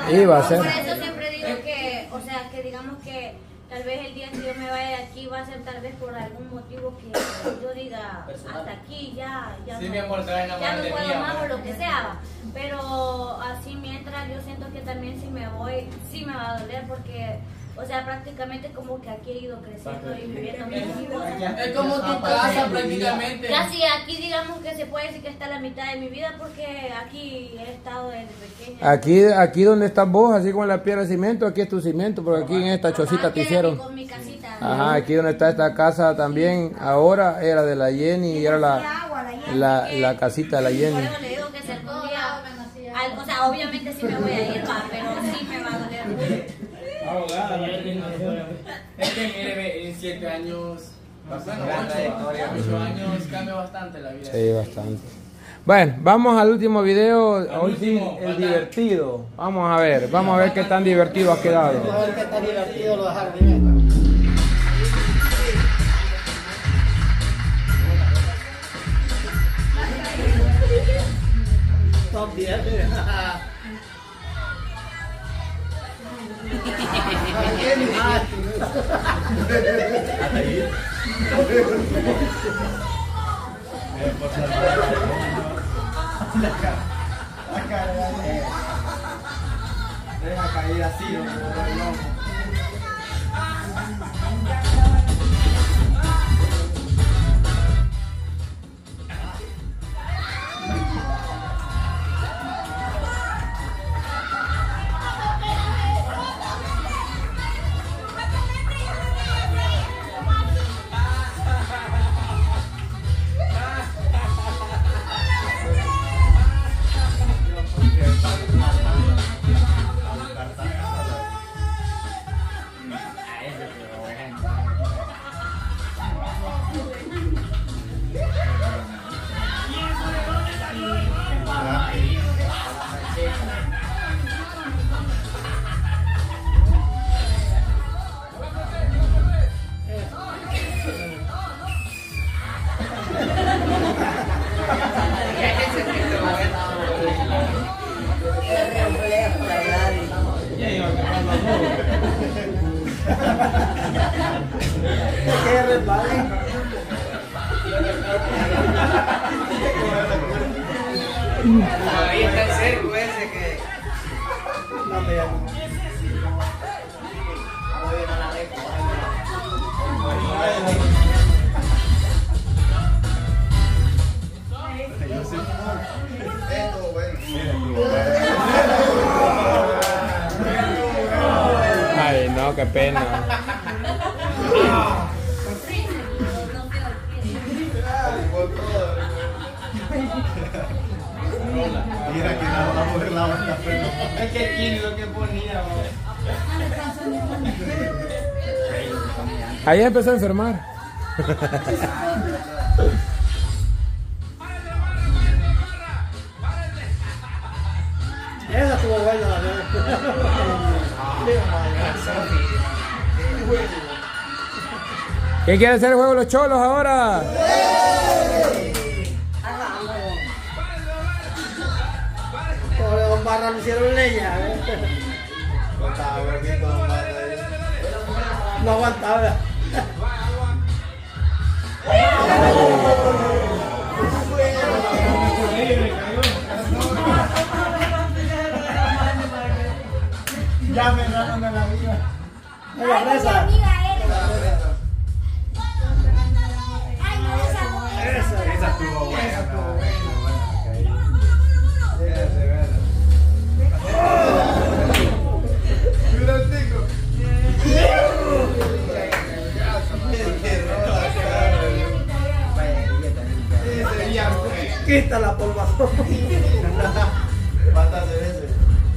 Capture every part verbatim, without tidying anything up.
Iba a ser. Por eso siempre digo que, o sea, que digamos que tal vez el día que yo me vaya de aquí va a ser tal vez por algún motivo que yo diga hasta aquí ya, ya, Sí, no, mi amor, te vas a ya enamorar no de puedo mí, más amor. o lo que sea. Pero así mientras yo siento que también si me voy, sí me va a doler porque... O sea, prácticamente como que aquí he ido creciendo y viviendo mis cosas. Es como tu casa prácticamente. Casi aquí digamos que se puede decir que está la mitad de mi vida porque aquí he estado desde pequeña. Aquí, aquí donde estás vos, así como en la piedra de cimiento, aquí es tu cimiento, porque aquí en esta chocita Ajá, te aquí hicieron. con mi casita. Ajá, aquí donde está esta casa también, ahora era de la Jenny y era la, la, la casita de la Por Jenny. eso le digo que si algún día, al- o sea, obviamente sí me voy a ir, va, pero sí me va a doler mucho. Abogada, es que mire, ve, en siete años, bueno, ocho años cambia bastante la vida. Sí, bastante. Bueno, vamos al último video, hoy sí, último, el ¿verdad? divertido. Vamos a ver, vamos a ver qué tan divertido ha quedado. A ver qué tan divertido lo dejar bien. Top diez. Deja caer así, no. Que resbale. Ahí está el cerco ese que... No me llamo. Ay, no, qué pena. Mira que no vamos a ver la onda. Es que aquí lo que ponía, Ahí empezó a enfermar. Esa estuvo buena, ¿no? ¿Quién quiere hacer el juego de los cholos ahora? Pobre don Barra le hicieron leña. ¿eh? No aguantaba. Ya me erraron de la vida. Mira, presa. Esa. Esa estuvo buena. Mira el tico. Quita la polvazón. ¿Cuántas veces?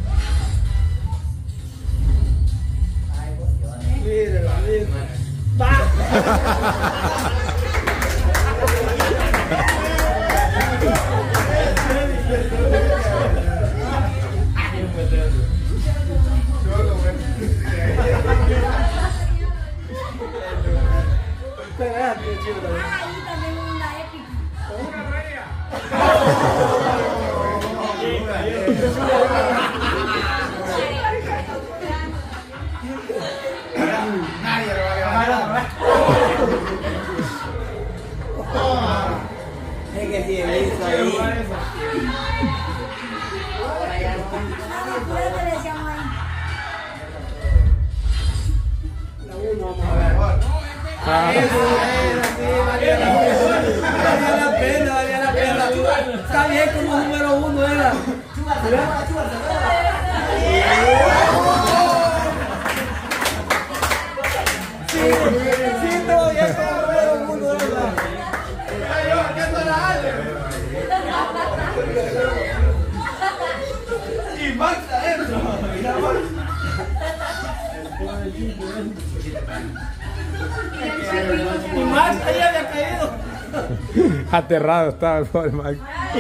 Mírela, mírela. ¡Va! Espérate, chido. Ahí también una épica. Una, Ah. Eso era, sí, valía la pena. Valía la pena, valía la pena. Está bien como número uno era. Sí, sí, todo bien como número uno era. Y Max adentro. Mira, Max. Y Max ahí había caído. Aterrado estaba el pobre Max.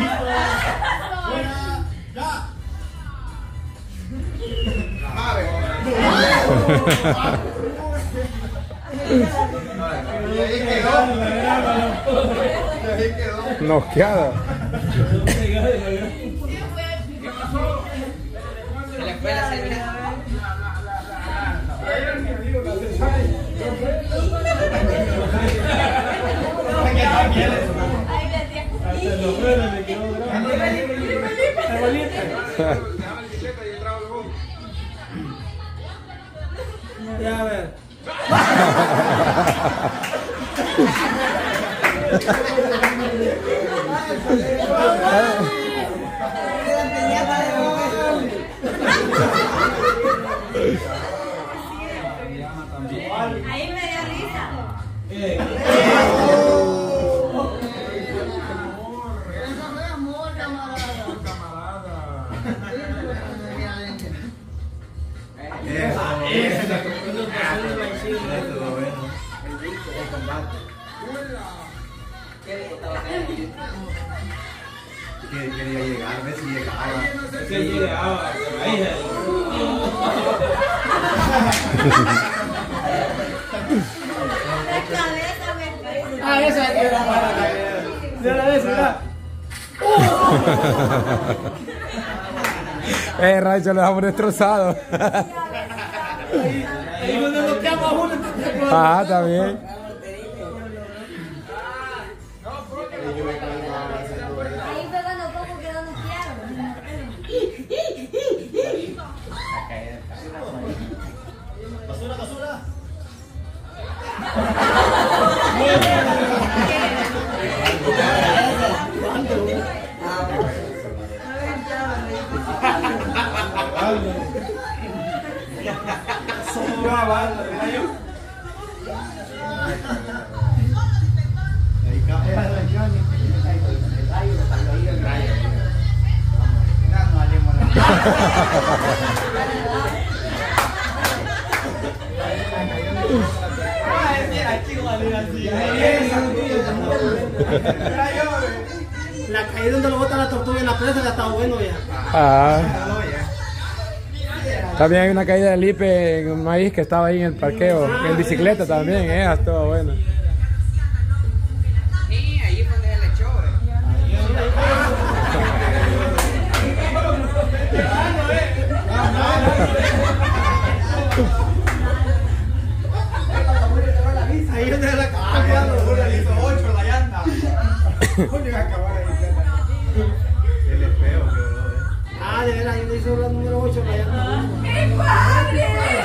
Noqueado. En la escuela se mira. Ya a ver. Ahí me dio risa. Quería llegar, a ver si llegaba. Sí, llegaba. Ahí, La cabeza me cae. Ah, esa es la para de la vez, ¿verdad? Eh, Raicho, lo dejamos destrozado. Ahí donde lo quema a uno. Ah, también. Ahí fue cuando poco quedó noqueado. Basura, basura. Somos una banda, Ahí cae la Johnny. El rayo. No, no hablemos la caída donde lo bota la tortuga en la presa ya está bueno ya. Ah. También hay una caída de Lipe en un maíz que estaba ahí en el parqueo. En bicicleta también, eh, estuvo bueno. Sí, ahí fue donde él le echó. Ahí es donde la Julio le hizo ocho la llanta. Julio iba a acabar la bicicleta. Él es feo, que bro. Ah, de veras, ahí le hizo la número ocho para allá. ¡Mi padre!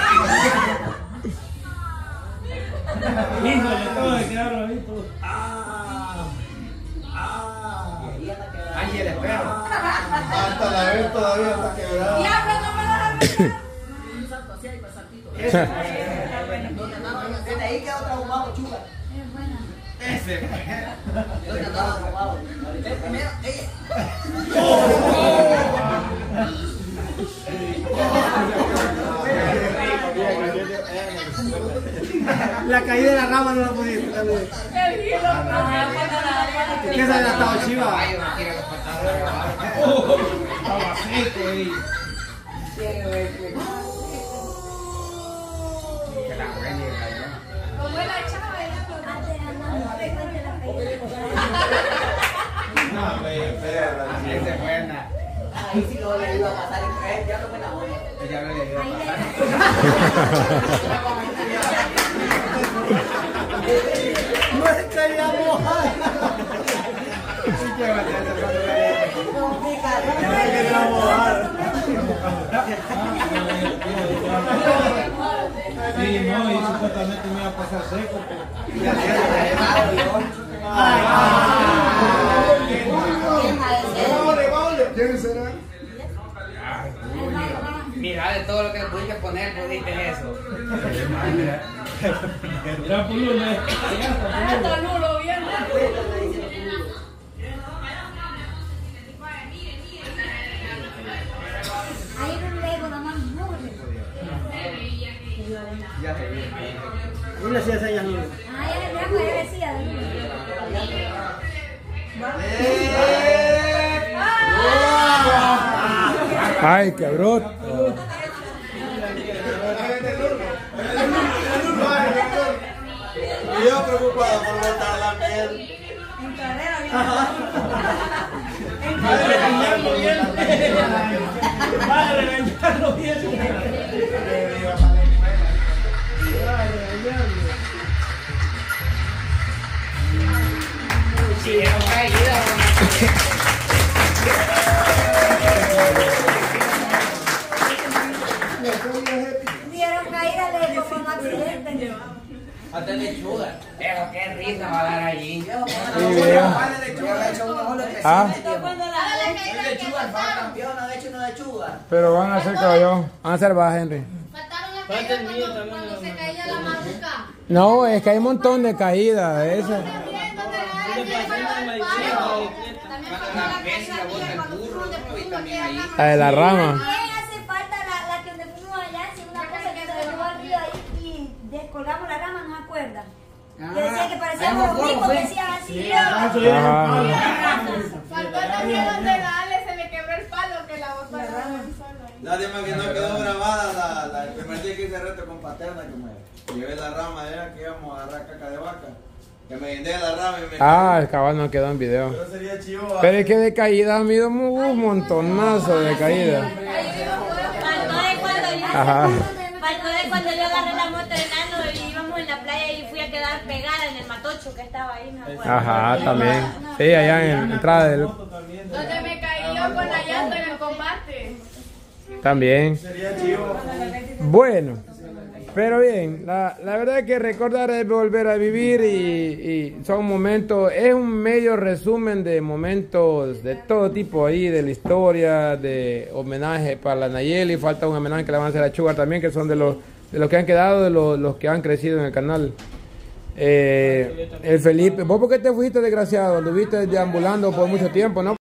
Híjole, todo de quedar bonito. Ah. Ah. Ahí el espejo. Hasta la vez todavía está quebrada. ¡Diablo, no me lo dejas! Ese. Desde ahí quedó traumado, chupa. Es buena. Ese. Yo ya estaba traumado. El primero, ella. La caída de la rama no la pudiste. También. El hilo, no, no, ¿Qué se ha gastado Chiva? Ay, no quiere los patadas. Estaba seco ahí. Que la buena llega, ¿no? como es la chava, ella lo hace andando de la caída. No, güey, fea. Esa es buena. Ahí sí lo le iba a pasar el tren, ya no me la voy. Ella no le dio Ahí pasar. No es caída mojada. Sí que va a tener esa pasada. Sí, no, y supuestamente me iba a pasar seco. ¿Quién será? Mira, de todo lo que le pudiste poner, pudiste eso. Mira, por lunes. Hasta nulo, bien. Hay un Lego nada más muy Ya se viene. Yo le hacía señas nulo. Ah, ya ya me decía de nuevo. Ay, qué bruto. Y yo preocupado por botar la miel. En carrera, Va a regañarlo bien. Va a regañarlo bien. Sí, era caída. dieron caída de como un accidente. Hasta lechuga. Pero qué risa va a dar allí. Sí, veo. Ah, Lechuga, campeón, ha hecho una lechuga. pero van a hacer caballón. Van a hacer baja, Henry. Faltaron las caídas cuando, cuando se caía la maruca. No, es que hay un montón de caídas. Esa. También donde la caída cuando fuimos de Puno, que era la La de la rama. También hace falta la, la que donde fuimos allá, si una cosa que se llevó al río ahí y descolgamos la rama, ¿no se acuerda? Que decía que parecíamos los mismos, decían así. Ajá. Faltó también donde la Ale se le quebró el palo que la botó la rama en solo ahí. Lástima que no quedó grabada la, la, el primer día que hice reto con Paterna, que me llevé la rama de ella, que íbamos a agarrar caca de vaca. Que me guindé la rama y me Ah, el cabal no quedó en video. Pero sería chivo. Pero es que de caída han habido un montonazo de caída. Faltó de cuando yo, Ajá. faltó de cuando yo agarré la moto de Nano y íbamos en la playa y fui a quedar pegada en el matocho que estaba ahí, me acuerdo. Ajá, también. Sí, allá en la entrada del... Donde me caí yo con la llanta en el combate. También. Sería chivo. Bueno, pero bien, la, la verdad es que recordar es volver a vivir y, y son momentos, es un medio resumen de momentos de todo tipo ahí, de la historia, de homenaje para la Nayeli, falta un homenaje que le van a hacer a Sugar también, que son de los, de los que han quedado, de los, los que han crecido en el canal. Eh, el Felipe, ¿vos por qué te fuiste, desgraciado? Anduviste deambulando por mucho tiempo, ¿no?